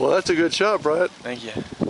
Well, that's a good shot, Bryant. Thank you.